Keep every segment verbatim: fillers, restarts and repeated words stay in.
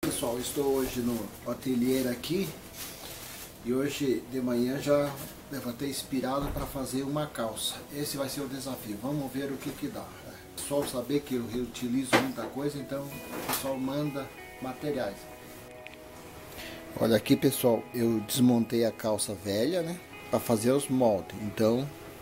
Pessoal, estou hoje no ateliê aqui e hoje de manhã já levantei inspirado para fazer uma calça. Esse vai ser o desafio, vamos ver o que que dá. O pessoal saber que eu reutilizo muita coisa, então o pessoal manda materiais. Olha aqui, pessoal, eu desmontei a calça velha, né, para fazer os moldes. Então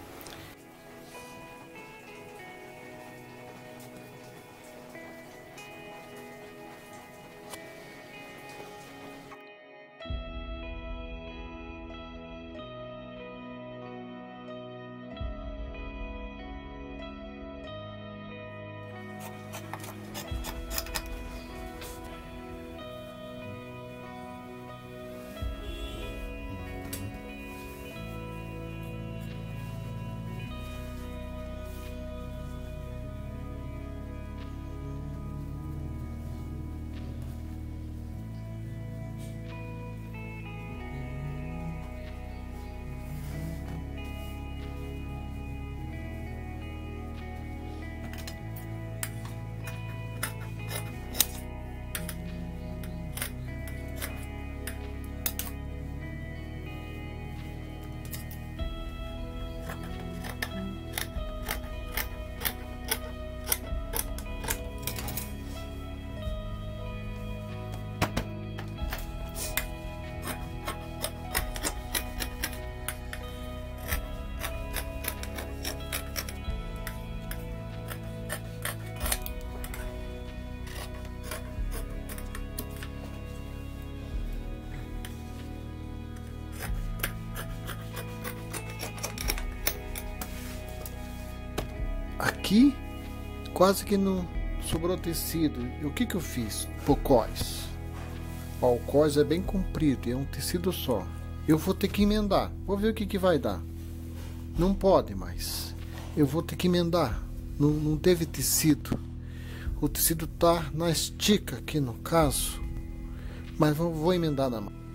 aqui quase que não sobrou tecido. E o que que eu fiz? Pocóis. Ó, o cós é bem comprido, é um tecido só. Eu vou ter que emendar. Vou ver o que que vai dar. Não pode mais. Eu vou ter que emendar. Não, não teve tecido. O tecido tá na estica aqui no caso. Mas vou, vou emendar na mão.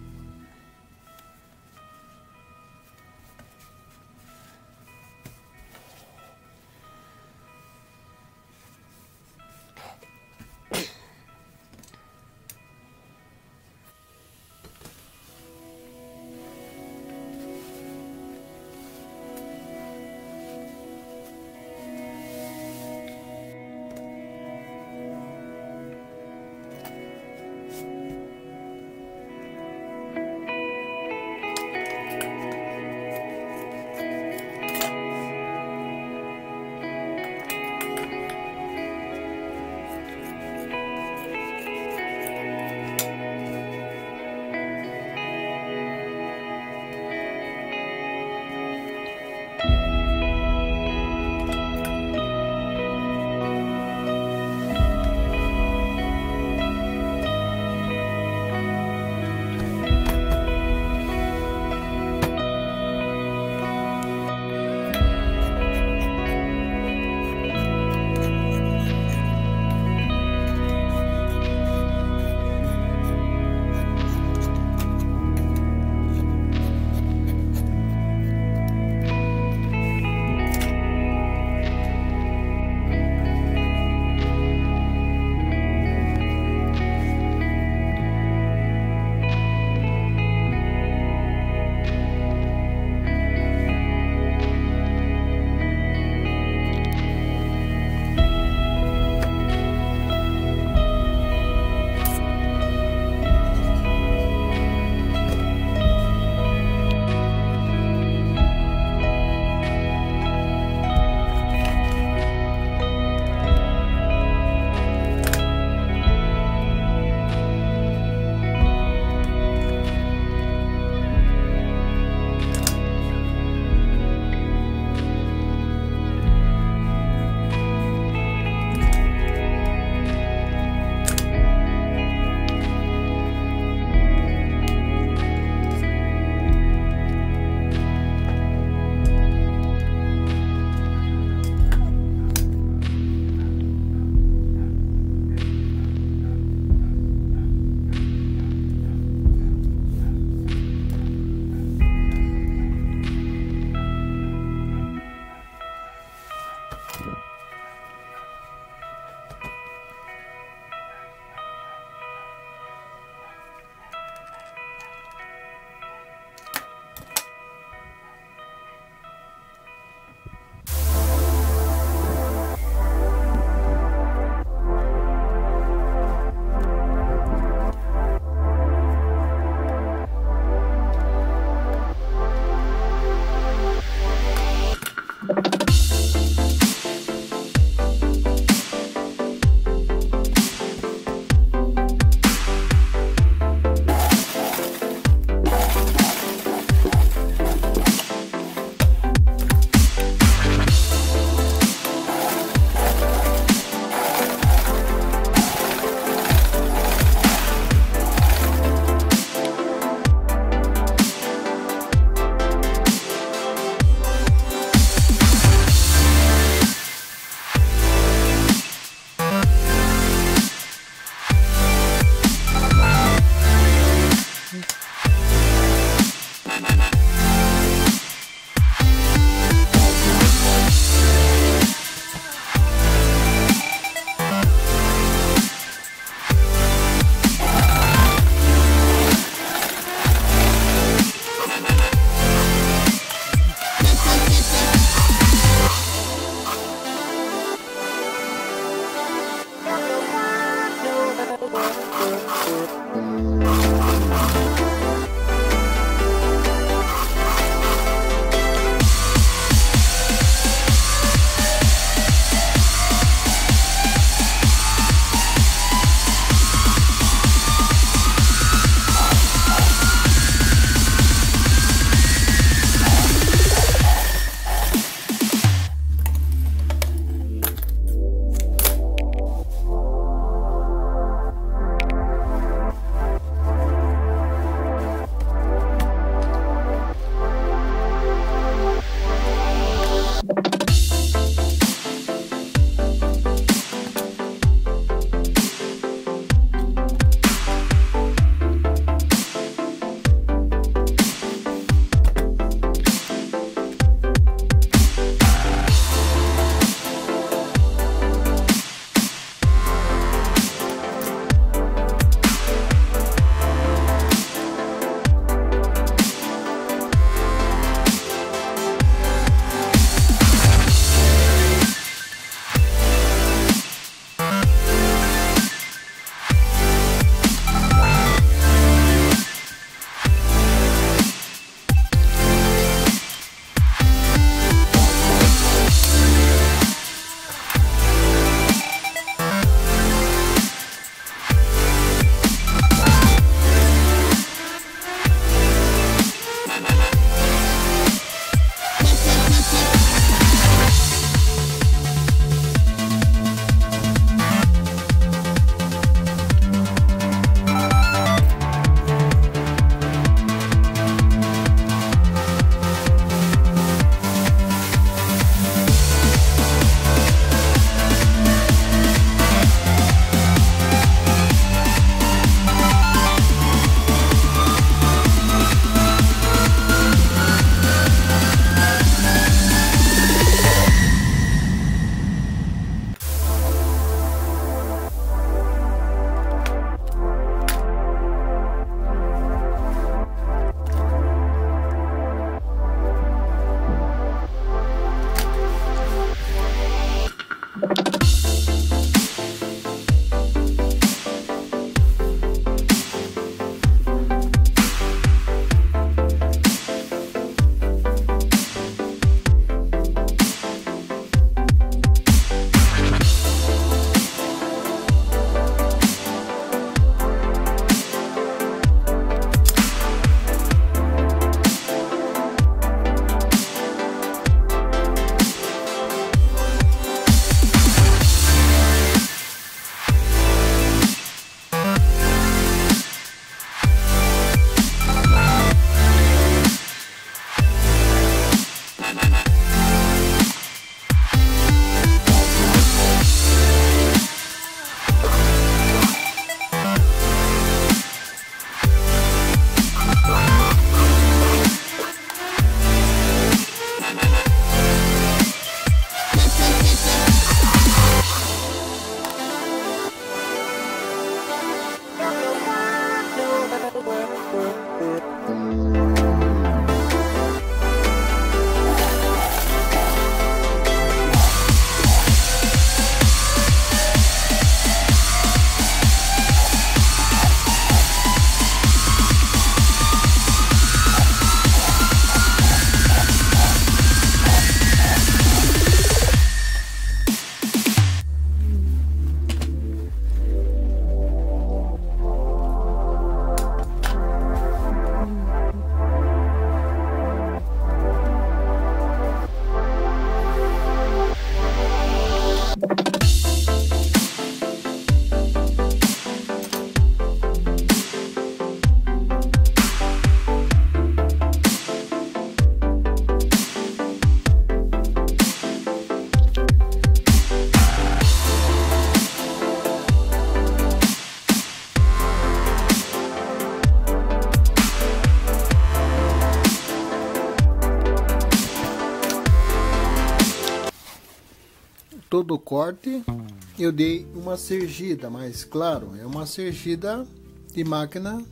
todo o corte eu dei uma sergida, mas claro, é uma sergida de máquina,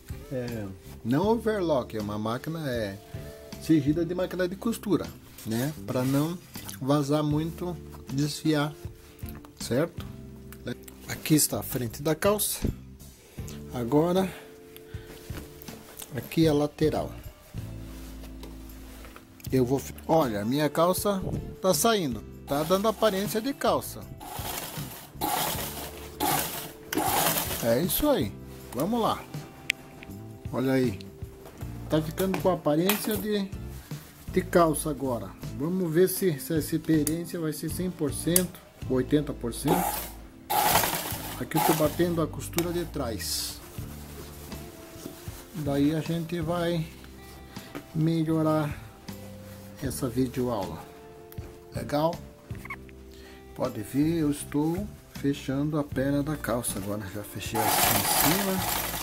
é, não overlock, é uma máquina, é sergida de máquina de costura, né? Para não vazar muito, desfiar, certo? Aqui está a frente da calça, Agora aqui a lateral. Eu vou... Olha, minha calça tá saindo. Tá dando aparência de calça. É isso aí. Vamos lá. Olha aí. Tá ficando com aparência de, de calça agora. Vamos ver se, se essa experiência vai ser cem por cento, oitenta por cento. Aqui eu tô batendo a costura de trás. Daí a gente vai melhorar essa videoaula. Legal? Pode ver, eu estou fechando a perna da calça agora. Já fechei aqui em cima.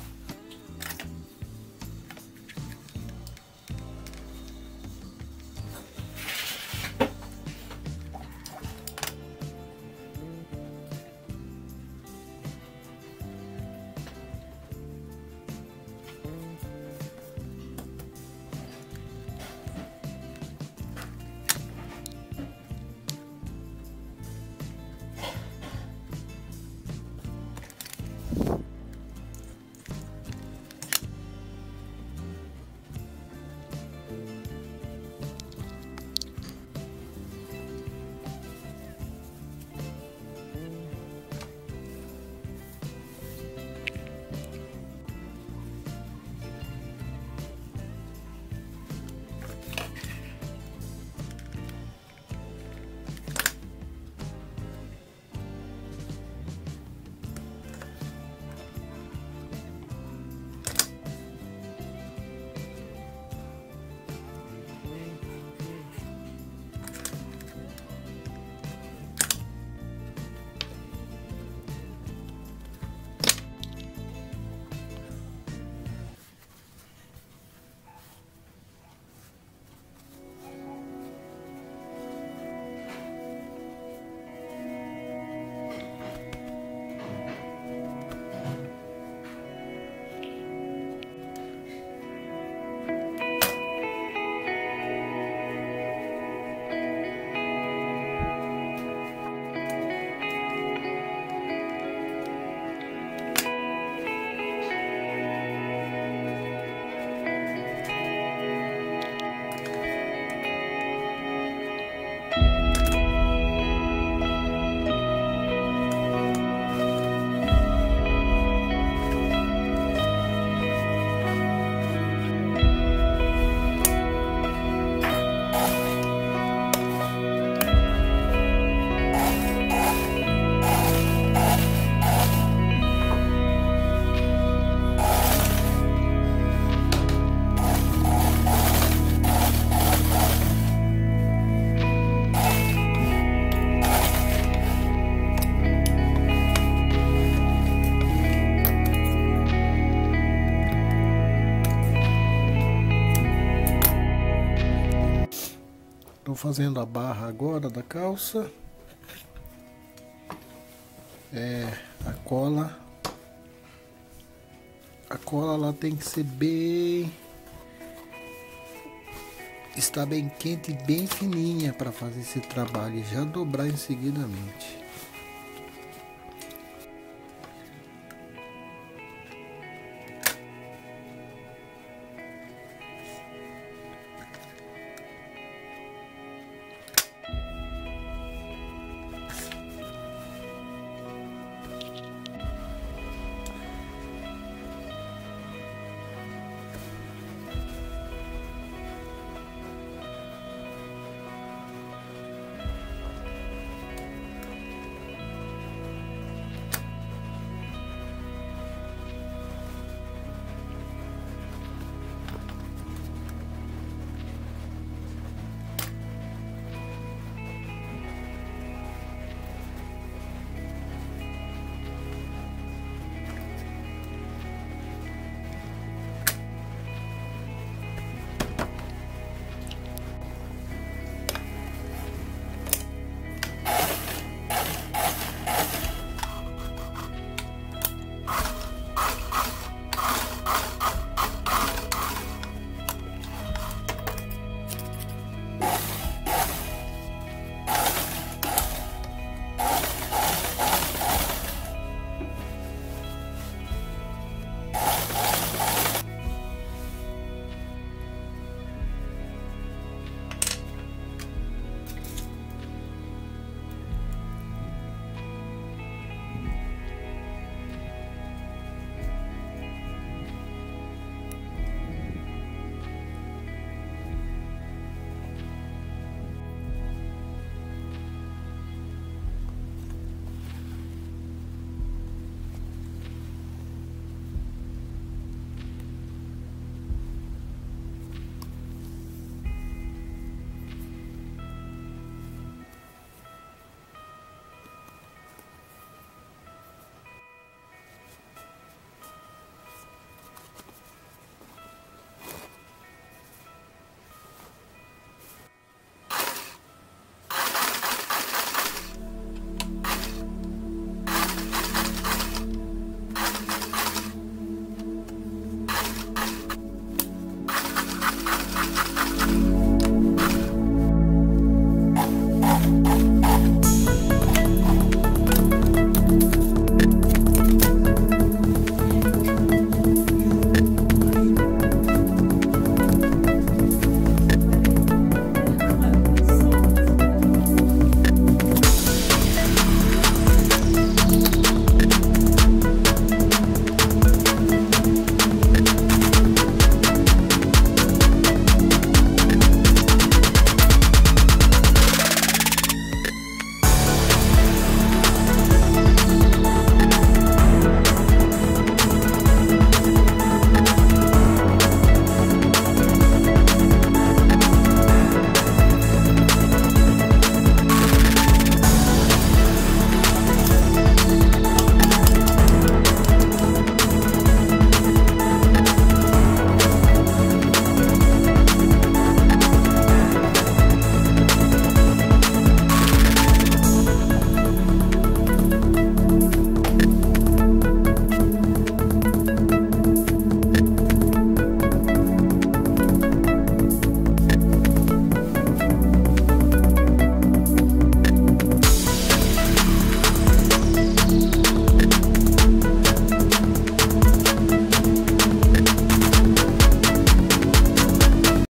Estou fazendo a barra agora da calça. É, a cola. A cola ela tem que ser bem... Está bem quente e bem fininha para fazer esse trabalho e já dobrar em seguidamente.